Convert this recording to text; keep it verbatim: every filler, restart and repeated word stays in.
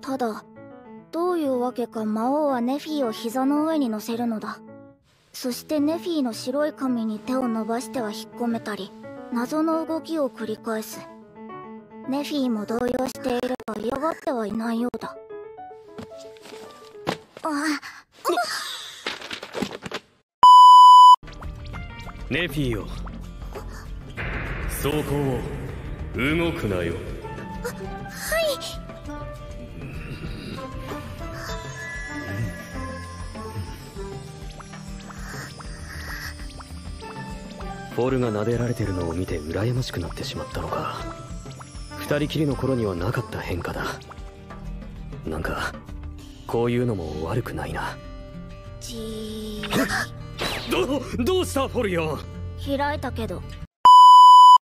ただどういうわけか魔王はネフィを膝の上に乗せるのだ。そしてネフィの白い髪に手を伸ばしては引っ込めたり、謎の動きを繰り返す。ネフィも動揺しているが嫌がってはいないようだ。あネフィよ、そこを動くなよ。 は、はい。 フォルが撫でられてるのを見て羨ましくなってしまったのか。二人きりの頃にはなかった変化だ。なんかこういうのも悪くないな。 じーどどうしたフォルよ。 開いたけど